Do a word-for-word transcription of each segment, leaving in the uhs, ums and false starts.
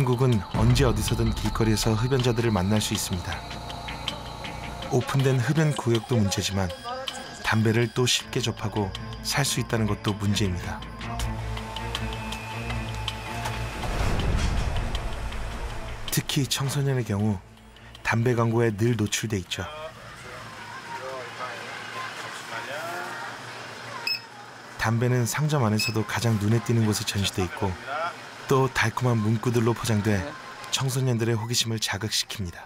한국은 언제 어디서든 길거리에서 흡연자들을 만날 수 있습니다. 오픈된 흡연 구역도 문제지만 담배를 또 쉽게 접하고 살 수 있다는 것도 문제입니다. 특히 청소년의 경우 담배 광고에 늘 노출돼 있죠. 담배는 상점 안에서도 가장 눈에 띄는 곳에 전시돼 있고 또 달콤한 문구들로 포장돼 청소년들의 호기심을 자극시킵니다.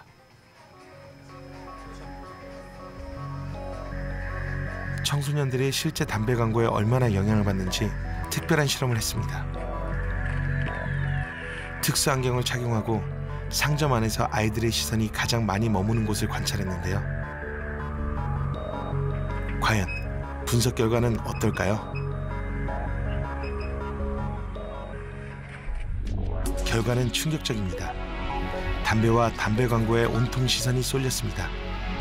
청소년들이 실제 담배 광고에 얼마나 영향을 받는지 특별한 실험을 했습니다. 특수 안경을 착용하고 상점 안에서 아이들의 시선이 가장 많이 머무는 곳을 관찰했는데요. 과연 분석 결과는 어떨까요? 결과는 충격적입니다. 담배와 담배 광고에 온통 시선이 쏠렸습니다.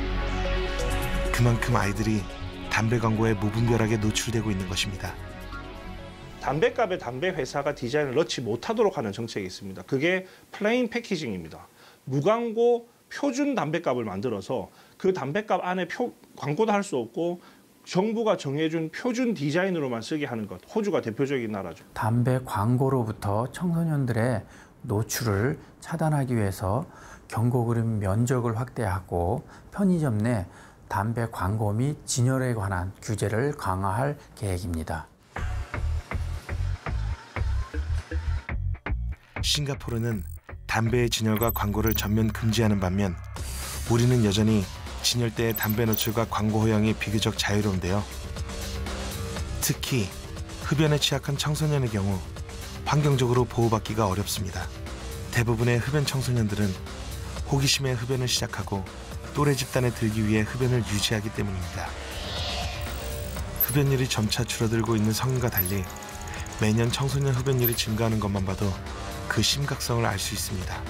그만큼 아이들이 담배 광고에 무분별하게 노출되고 있는 것입니다. 담배값에 담배 회사가 디자인을 넣지 못하도록 하는 정책이 있습니다. 그게 플레인 패키징입니다. 무광고 표준 담배값을 만들어서 그 담배값 안에 표, 광고도 할 수 없고 정부가 정해준 표준 디자인으로만 쓰게 하는 것. 호주가 대표적인 나라죠. 담배 광고로부터 청소년들의 노출을 차단하기 위해서 경고 그림 면적을 확대하고 편의점 내 담배 광고 및 진열에 관한 규제를 강화할 계획입니다. 싱가포르는 담배의 진열과 광고를 전면 금지하는 반면 우리는 여전히 진열대의 담배 노출과 광고 허용이 비교적 자유로운데요. 특히 흡연에 취약한 청소년의 경우 환경적으로 보호받기가 어렵습니다. 대부분의 흡연 청소년들은 호기심에 흡연을 시작하고 또래 집단에 들기 위해 흡연을 유지하기 때문입니다. 흡연율이 점차 줄어들고 있는 성인과 달리 매년 청소년 흡연율이 증가하는 것만 봐도 그 심각성을 알 수 있습니다.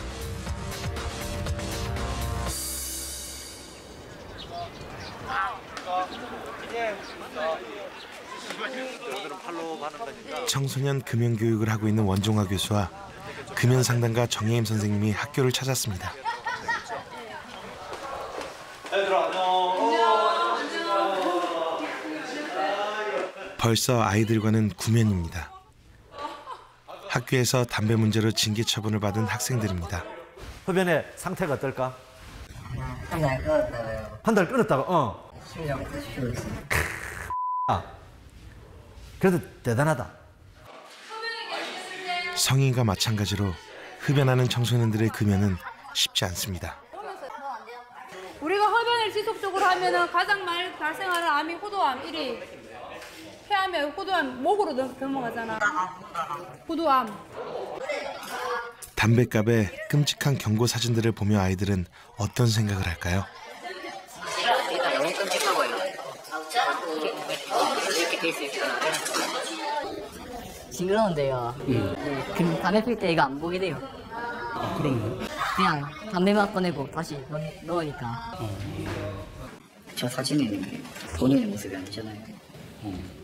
청소년 금연 교육을 하고 있는 원종화 교수와 금연 상담가 정혜임 선생님이 학교를 찾았습니다. 벌써 아이들과는 구면입니다. 학교에서 담배 문제로 징계 처분을 받은 학생들입니다. 흡연의 상태가 어떨까? 한 달 끊었다고요. 한 달 끊었다고? 어. 실력부터 쉬고 있습니다. 아, 그래도 대단하다. 성인과 마찬가지로 흡연하는 청소년들의 금연은 쉽지 않습니다. 우리가 흡연을 지속적으로 하면은 가장 많이 발생하는 암이 호두암 일 위. 폐암에 호두암 목으로 넘어가잖아. 호두암. 담배값에 끔찍한 경고 사진들을 보며 아이들은 어떤 생각을 할까요? 일단 너무 끔찍하고요. 이렇게 될 수 있구나. 징그러운데요. 음. 네, 그 담배 필 때 이거 안 보게 돼요. 아, 그럼요? 그냥 담배만 꺼내고 다시 넣, 넣으니까. 어. 저 사진에는 본인의 모습이 아니잖아요. 어.